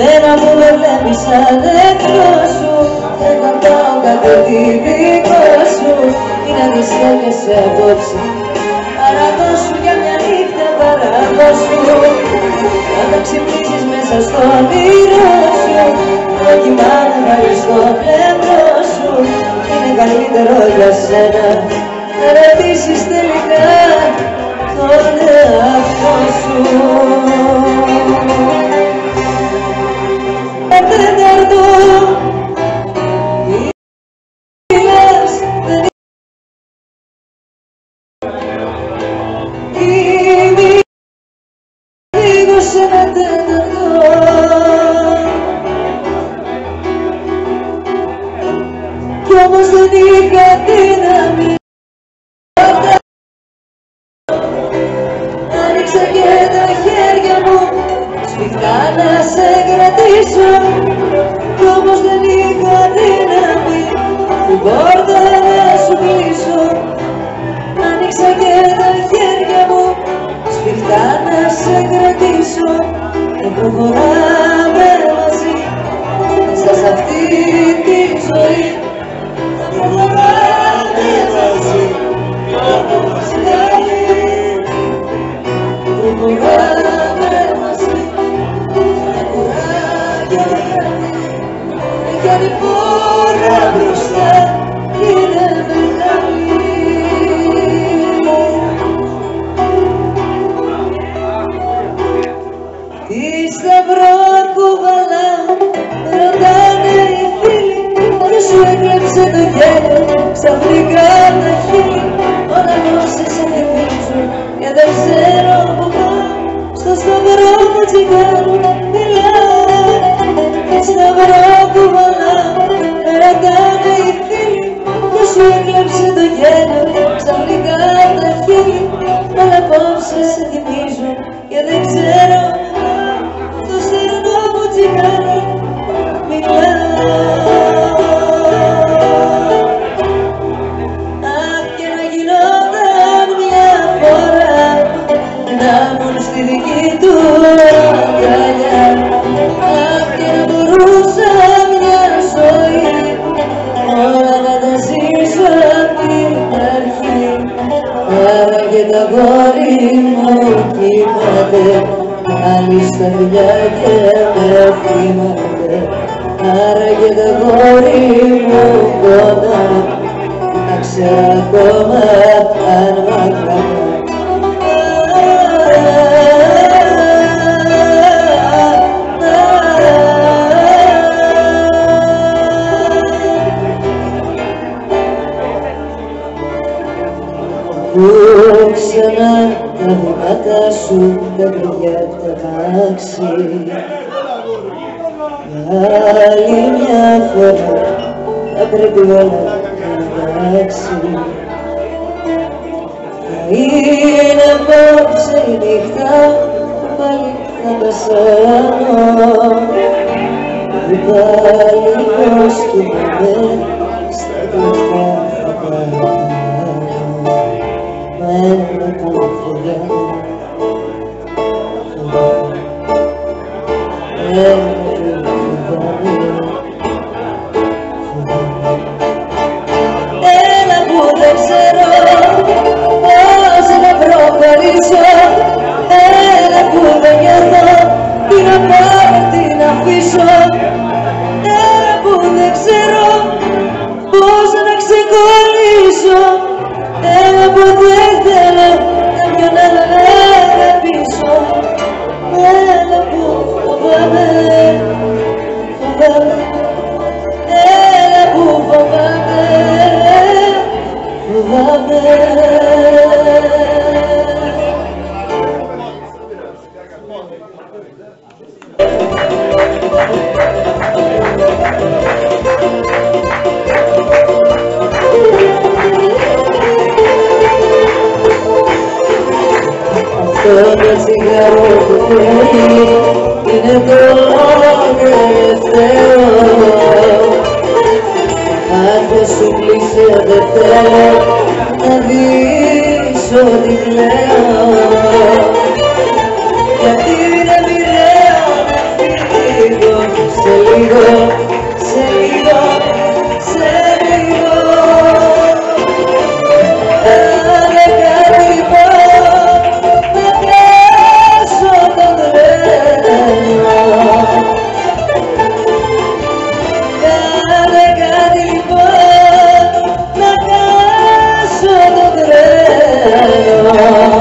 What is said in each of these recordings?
Μένα που με βλέπεις σαν εχθρό σου, δεν θα πάω κάτι δικό σου. Είναι αντιστέκεσαι απόψε, παραδώσου για μια νύχτα, παραδώσου. Όταν ξυπνήσεις μέσα στο όνειρό σου, το κοιμάμαι πάλι στο πλευρό σου. Είναι καλύτερο για σένα να ρωτήσεις τελικά τον εαυτό σου. Τέταρτο, μιλάς, δεν είμαι λίγο σε ένα τέταρτο. Κι όμως δεν είχα δύναμη. Άνοιξα και τα χέρια μου σφιχτά να σε κρατήσω. Κι όμως δεν είχα δύναμη την πόρτα να σου κλείσω. Άνοιξα και τα χέρια μου σφιχτά να σε κρατήσω. Και προχωράμε μαζί μέσα σ' αυτή τη ζωή. Προχωράμε μαζί κι όμως καλή. Προχωράμε μαζί με κουράγιο και κι άλλη πόρα μπροστά είναι μεγάλη. Τι σταυρό κουβαλά, ρωτάνε οι φίλοι, ποιος σου έκλεψε το γέλιο, ξαφνικά τα χείλη, όλα πως σε θυμίζουν, και δεν ξέρω που πάω, στο σταυρό μου τσιγάρο μιλάω. Τι σταυρό κουβαλάω, ρωτάνε οι φίλοι, ποιος σου έκλεψε το γέλιο, ξαφνικά τα χείλη, όλα πως σε θυμίζουν, και δεν ξέρω στο σταυρό μου τσιγάρο μιλάω. Αχ, και να γινόταν μια φορά να ήμουν στη δική του αγκαλιά. Αχ, και να μπορούσα μια ζωή όλα να τα ζήσω απ' την αρχή. Άρα και τα γόρι μου κοιμάται, άλλοι στα φιλιά και με θυμάται. Άρα και τα γόρι μου κοντά, να ξέρω ακόμα αν μ' αγαπά. Που ξανά τα βήματα σου τα παιδιά τα μάξι. Άλλη μια φορά θα πρέπει όλα να αλλάξει. Θα είναι απόψε η νύχτα που πάλι θα πεθάνω. Που πάλι πως κοιμάμαι στα κλειστά θα κάνω. Ένα κομμάτια, έλα που δεν ξέρω πώς να προχωρήσω. Έλα που δεν νιώθω τι να πάρω, τι να αφήσω. Έλα που δεν ξέρω πώς να ξεκολλήσω. Έλα που δεν θέλω κάποιον άλλο πίσω. Έλα που φοβάμαι, φοβάμαι. Έλα που φοβάμαι, φοβάμαι. Αυτό το τσιγάρο που θέλει είναι το τελευταίο. Αν δεν σου κλείσει δεν θέλω να δεις ότι κλαίω. Γιατί είναι μοιραίο να φύγω λίγο, σε λίγο, σε λίγο. Κάνε κάτι λοιπόν, να πιάσω το τρένο. Κάνε κάτι λοιπόν, να πιάσω το τρένο.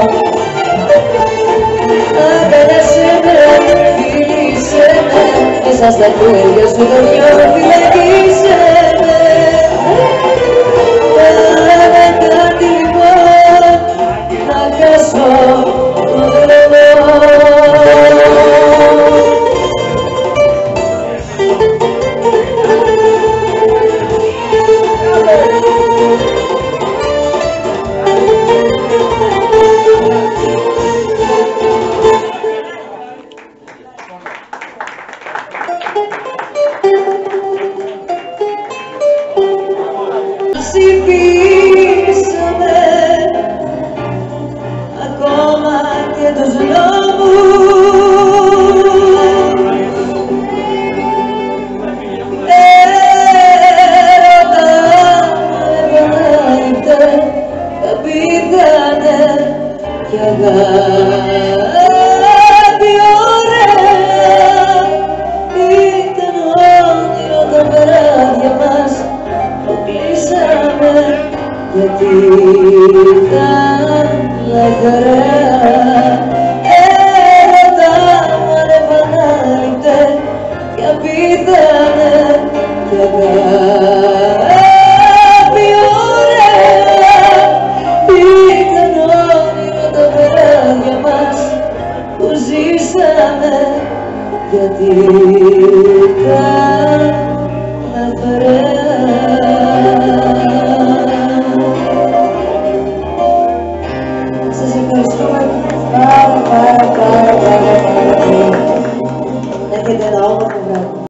Αγκαλιάσέ με, φίλησέ με, μέσα στα χέρια σου το νιώθω, φυλακίσέ με. Κάνε κάτι λοιπόν, να χάσω το τρένο. Ψηφίσαμε ακόμα και τους νόμους. Έρωτα επανάληπτε, απίθανε κι αγάπη ωραία. Ήταν όνειρο τα βράδια μας που κλείσαμε, γιατί ήταν λαχαρέα. Έρωτα μου ανεπανάληπτε κι απίθανε κι αγάπη ωραία. Ήταν όνειρο τα βράδια μας που ζήσαμε, γιατί